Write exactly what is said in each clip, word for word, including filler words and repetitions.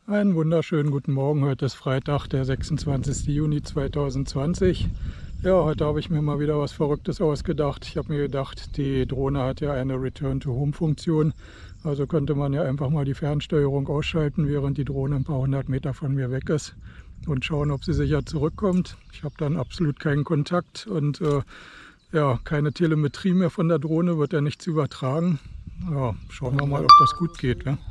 Einen wunderschönen guten Morgen. Heute ist Freitag, der sechsundzwanzigste Juni zweitausendzwanzig. Ja, heute habe ich mir mal wieder was Verrücktes ausgedacht. Ich habe mir gedacht, die Drohne hat ja eine Return-to-Home-Funktion. Also könnte man ja einfach mal die Fernsteuerung ausschalten, während die Drohne ein paar hundert Meter von mir weg ist und schauen, ob sie sicher zurückkommt. Ich habe dann absolut keinen Kontakt und äh, ja, keine Telemetrie mehr von der Drohne, wird ja nichts übertragen. Ja, schauen wir mal, ob das gut geht. Ja.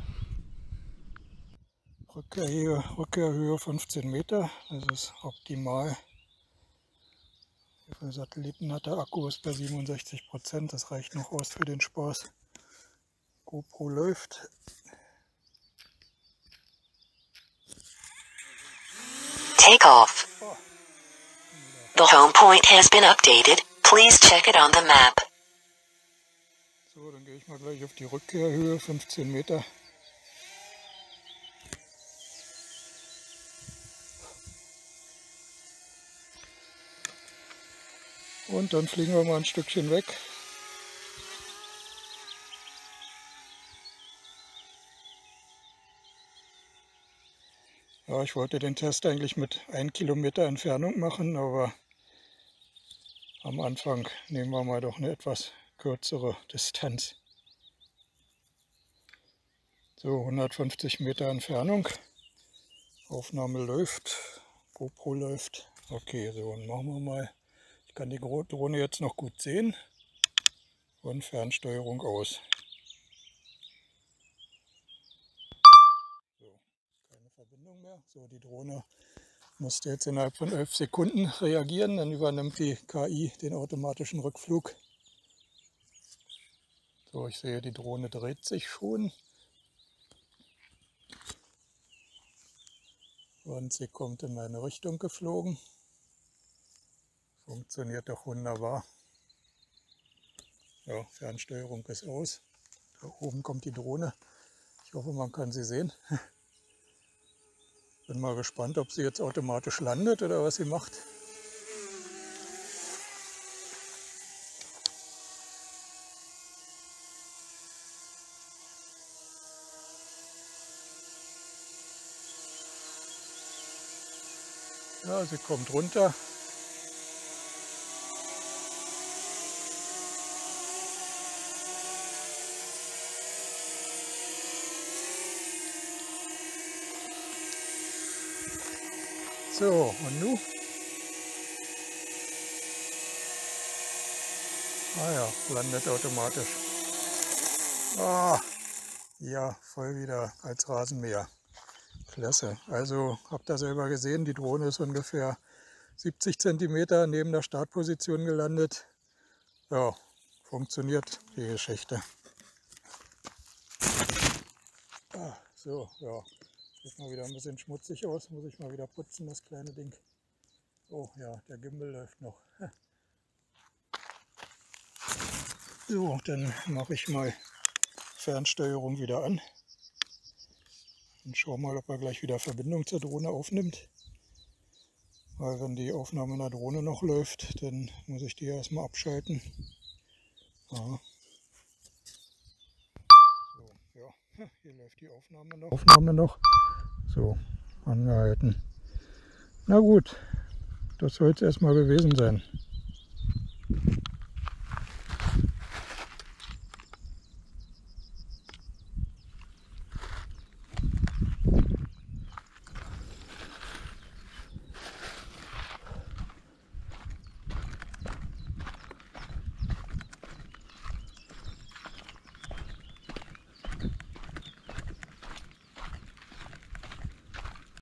Rückkehrhöhe, Rückkehrhöhe fünfzehn Meter, das ist optimal. Wie viele Satelliten hat der Akku? Ist bei siebenundsechzig Prozent, das reicht noch aus für den Spaß. GoPro läuft. Take off. The home point has been updated. Please check it on the map. So, dann gehe ich mal gleich auf die Rückkehrhöhe, fünfzehn Meter. Und dann fliegen wir mal ein Stückchen weg. Ja, ich wollte den Test eigentlich mit ein Kilometer Entfernung machen, aber am Anfang nehmen wir mal doch eine etwas kürzere Distanz. So, hundertfünfzig Meter Entfernung. Aufnahme läuft, GoPro läuft. Okay, so, dann machen wir mal. Ich kann die Drohne jetzt noch gut sehen und Fernsteuerung aus. So, keine Verbindung mehr. So, die Drohne musste jetzt innerhalb von elf Sekunden reagieren. Dann übernimmt die K I den automatischen Rückflug. So, ich sehe, die Drohne dreht sich schon. Und sie kommt in meine Richtung geflogen. Funktioniert doch wunderbar. Ja, Fernsteuerung ist aus. Da oben kommt die Drohne. Ich hoffe, man kann sie sehen. Bin mal gespannt, ob sie jetzt automatisch landet oder was sie macht. Ja, sie kommt runter. So, und nun? Ah ja, landet automatisch. Ah, ja, voll wieder als Rasenmäher. Klasse. Also habt ihr selber gesehen, die Drohne ist ungefähr siebzig Zentimeter neben der Startposition gelandet. Ja, funktioniert die Geschichte. Ah, so, ja. Sieht mal wieder ein bisschen schmutzig aus, muss ich mal wieder putzen, das kleine Ding. Oh ja, der Gimbal läuft noch. So, dann mache ich mal Fernsteuerung wieder an. Und schau mal, ob er gleich wieder Verbindung zur Drohne aufnimmt. Weil wenn die Aufnahme in der Drohne noch läuft, dann muss ich die erstmal abschalten. Ja. So, ja, hier läuft die Aufnahme noch. Aufnahme noch. So, angehalten. Na gut, das soll es erstmal gewesen sein.